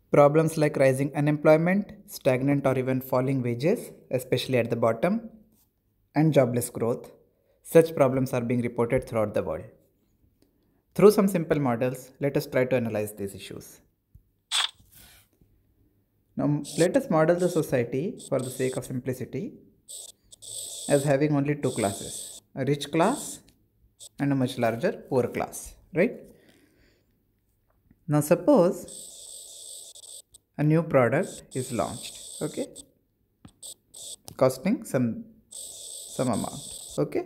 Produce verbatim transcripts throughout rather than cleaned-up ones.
Problems like rising unemployment, stagnant or even falling wages, especially at the bottom, and jobless growth. Such problems are being reported throughout the world. Through some simple models, let us try to analyze these issues. Now, let us model the society for the sake of simplicity as having only two classes, a rich class and a much larger poor class, right? Now, suppose a new product is launched, okay, costing some some amount, okay.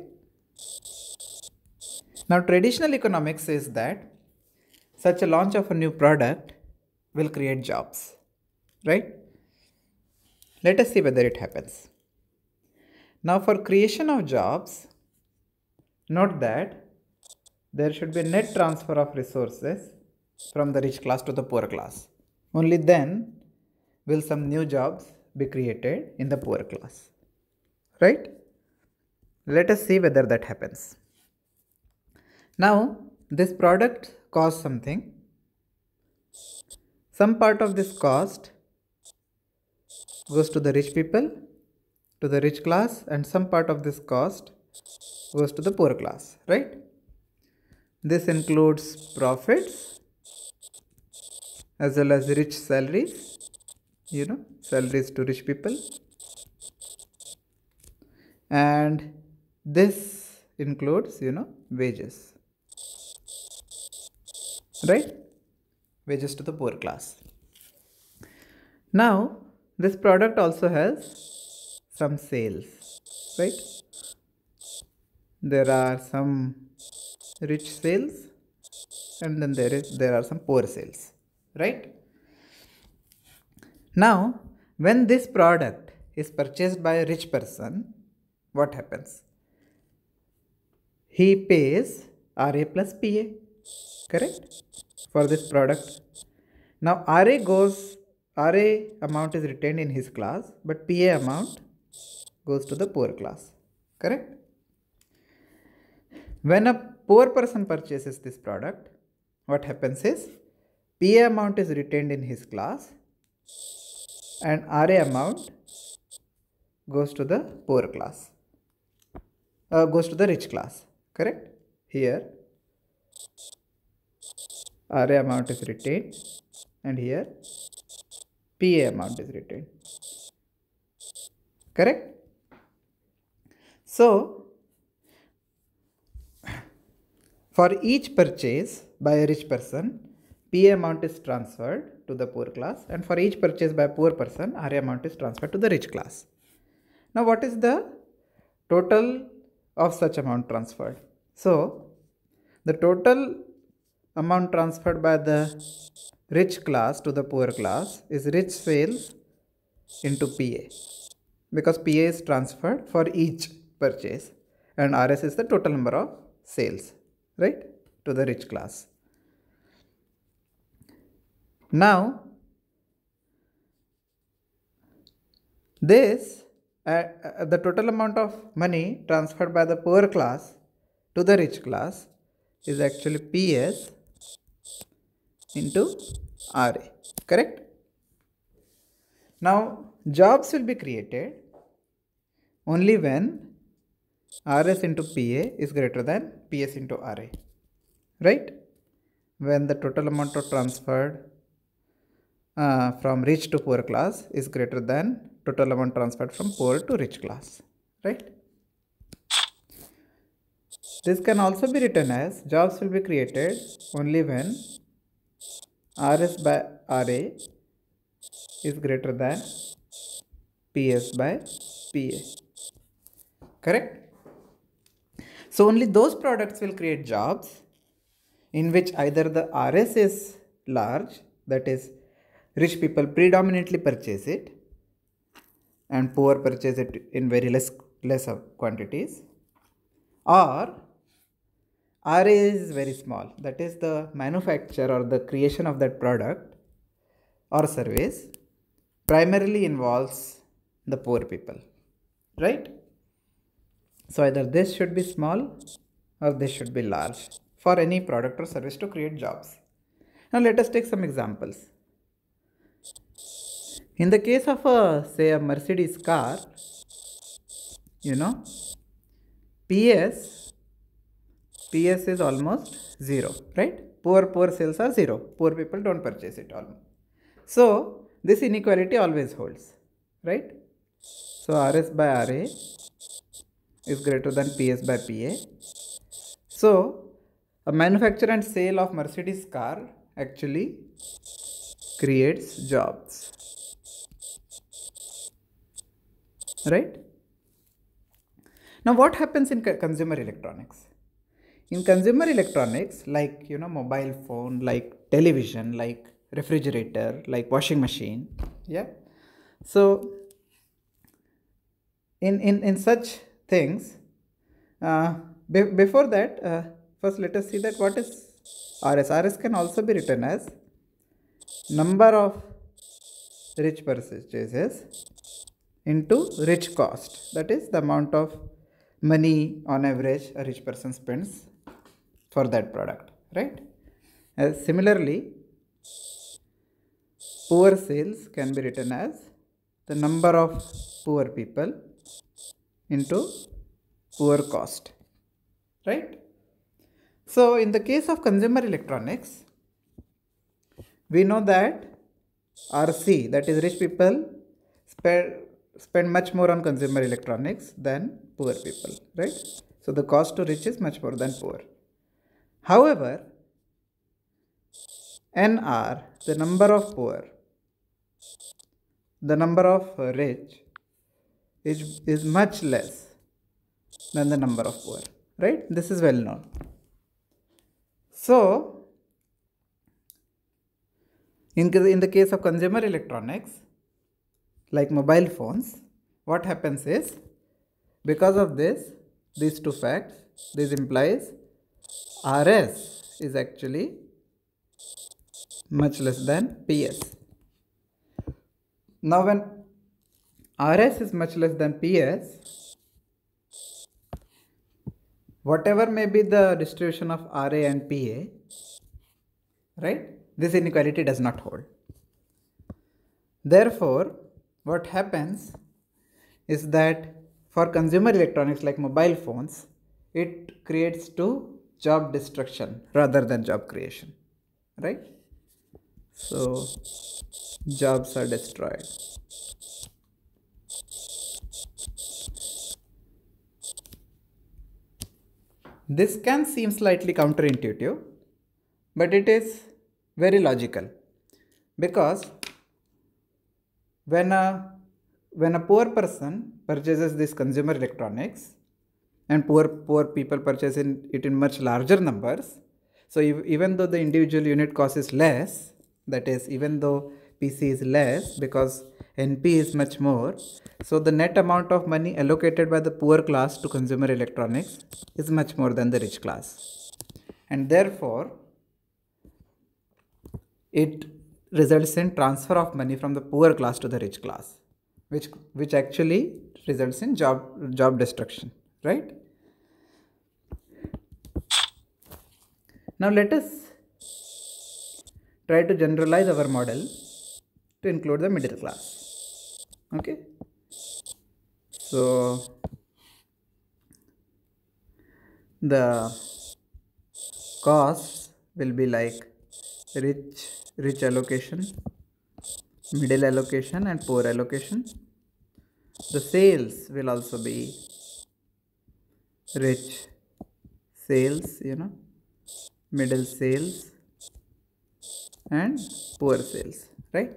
Now, traditional economics says that such a launch of a new product will create jobs, right? Let us see whether it happens. Now, for creation of jobs, note that there should be a net transfer of resources from the rich class to the poor class. Only then will some new jobs be created in the poor class, right? Let us see whether that happens. Now, this product costs something. Some part of this cost goes to the rich people, to the rich class, and some part of this cost goes to the poor class, right? This includes profits as well as rich salaries, you know, salaries to rich people. And this includes, you know, wages, right? Wages to the poor class. Now, this product also has some sales, right? There are some rich sales and then there is there are some poor sales, right? Now, when this product is purchased by a rich person, what happens? He pays R A plus P A, correct? For this product. Now, R A goes, R A amount is retained in his class, but P A amount goes to the poor class, correct? When a poor person purchases this product, what happens is P A amount is retained in his class and R A amount goes to the poor class, uh, goes to the rich class, correct? Here R A amount is retained and here P A amount is retained, correct? So, for each purchase by a rich person, P A amount is transferred to the poor class, and for each purchase by a poor person, R A amount is transferred to the rich class. Now, what is the total of such amount transferred? So, the total amount transferred by the rich class to the poor class is rich sales into P A, because P A is transferred for each purchase and R S is the total number of sales, right, to the rich class. Now, this uh, uh, the total amount of money transferred by the poor class to the rich class is actually P S into R A, correct? Now, jobs will be created only when R S into P A is greater than P S into R A, right? When the total amount of transferred uh, from rich to poor class is greater than total amount transferred from poor to rich class, right? This can also be written as jobs will be created only when R S by R A is greater than P S by P A, correct? So, only those products will create jobs in which either the R S is large, that is, rich people predominantly purchase it and poor purchase it in very less, less quantities, or R A is very small, that is, the manufacture or the creation of that product or service primarily involves the poor people, right? So, either this should be small or this should be large for any product or service to create jobs. Now, let us take some examples. In the case of a, say, a Mercedes car, you know, P S, P S is almost zero, right? Poor, poor sales are zero. Poor people don't purchase it almost. So, this inequality always holds, right? So, R S by R A is greater than P S by P A. So, a manufacture and sale of Mercedes car actually creates jobs, right? Now, what happens in consumer electronics? In consumer electronics, like, you know, mobile phone, like television, like refrigerator, like washing machine, yeah. So, in in in such things, uh, be before that, uh, first let us see that what is R S. R S can also be written as number of rich purchases into rich cost. That is the amount of money on average a rich person spends for that product, right? As similarly, poor sales can be written as the number of poor people into poor cost, right? So, in the case of consumer electronics, we know that R C, that is rich people, spend, spend much more on consumer electronics than poor people, right? So, the cost to rich is much more than poor. However, N R, the number of poor, the number of rich is, is much less than the number of poor, right? This is well known. So, in, in the case of consumer electronics, like mobile phones, what happens is, because of this, these two facts, this implies R S is actually much less than P S. Now, when R S is much less than P S, whatever may be the distribution of R A and P A, right, this inequality does not hold. Therefore, what happens is that for consumer electronics like mobile phones, it creates to job destruction rather than job creation, right? So, jobs are destroyed. This can seem slightly counterintuitive, but it is very logical, because when a when a poor person purchases this consumer electronics and poor poor people purchase in, it in much larger numbers, so if, even though the individual unit cost is less, that is, even though P C is less because N P is much more, so the net amount of money allocated by the poor class to consumer electronics is much more than the rich class, and therefore it results in transfer of money from the poor class to the rich class, which which actually results in job job destruction, right? Now let us try to generalize our model to include the middle class. Okay, so the costs will be like rich rich allocation, middle allocation, and poor allocation. The sales will also be rich sales, you know, middle sales, and poor sales, right?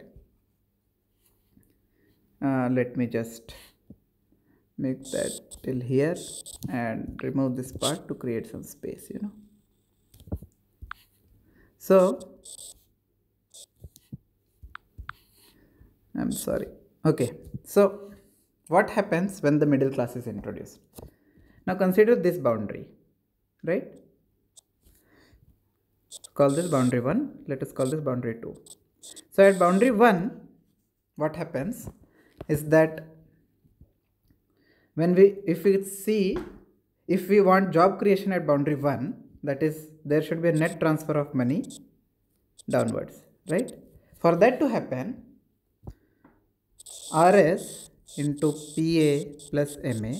Uh, let me just make that till here and remove this part to create some space, you know. So, I'm sorry. Okay, so what happens when the middle class is introduced? Now consider this boundary, right? Call this boundary one, let us call this boundary two. So at boundary one, what happens is that when we, if we see, if we want job creation at boundary one, that is, there should be a net transfer of money downwards, right? For that to happen, R S into P A plus M A,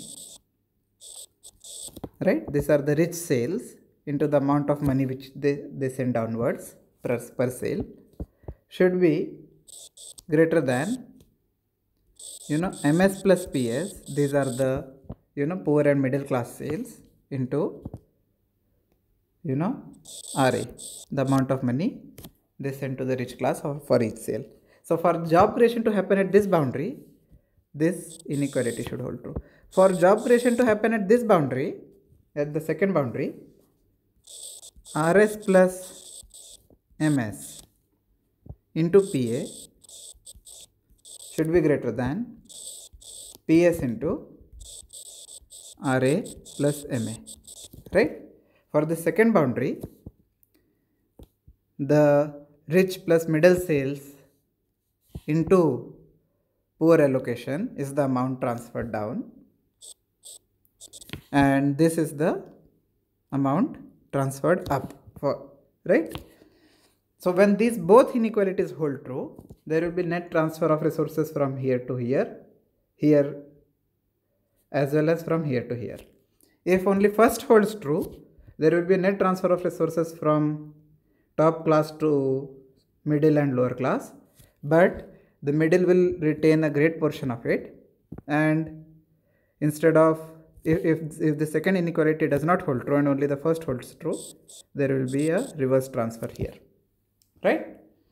right? These are the rich sales into the amount of money which they, they send downwards per, per sale should be greater than, you know, M S plus P S. These are the, you know, poor and middle class sales into, you know, R A, the amount of money they send to the rich class for each sale. So for job creation to happen at this boundary, this inequality should hold true. For job creation to happen at this boundary, at the second boundary, R S plus M S into P A should be greater than P S into R A plus M A, right? For the second boundary, the rich plus middle sales into poor allocation is the amount transferred down, and this is the amount transferred up, for right? So when these both inequalities hold true, there will be net transfer of resources from here to here, here as well as from here to here. If only first holds true, there will be a net transfer of resources from top class to middle and lower class, but the middle will retain a great portion of it, and instead of, if, if, if the second inequality does not hold true and only the first holds true, there will be a reverse transfer here, right?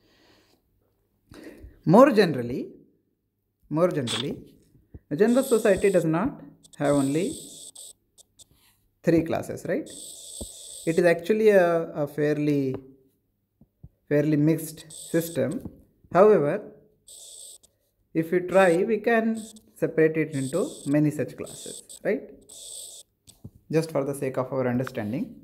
More generally, more generally, a generous society does not have only three classes, right? It is actually a, a fairly fairly mixed system. However, if we try, we can separate it into many such classes, right? Just for the sake of our understanding.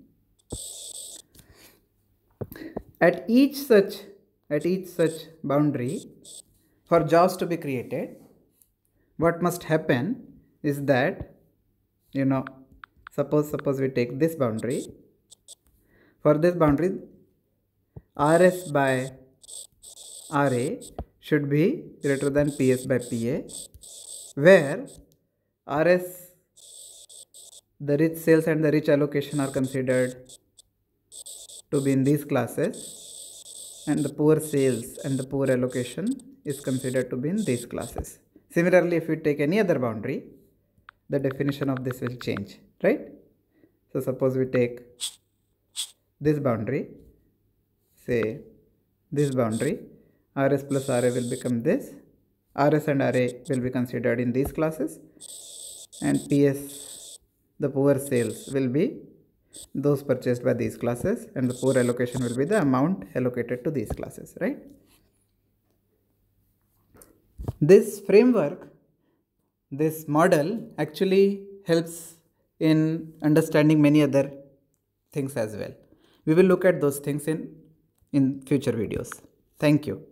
At each such, at each such boundary, for jobs to be created, what must happen is that, you know, suppose, suppose we take this boundary. For this boundary, R S by R A should be greater than P S by P A, where R S, the rich sales and the rich allocation are considered to be in these classes, and the poor sales and the poor allocation is considered to be in these classes. Similarly, if we take any other boundary, the definition of this will change, right? So suppose we take this boundary, say this boundary, R S plus R A will become this, R S and R A will be considered in these classes, and P S, the poor sales, will be those purchased by these classes, and the poor allocation will be the amount allocated to these classes, right? This framework, this model actually helps in understanding many other things as well. We will look at those things in, in future videos. Thank you.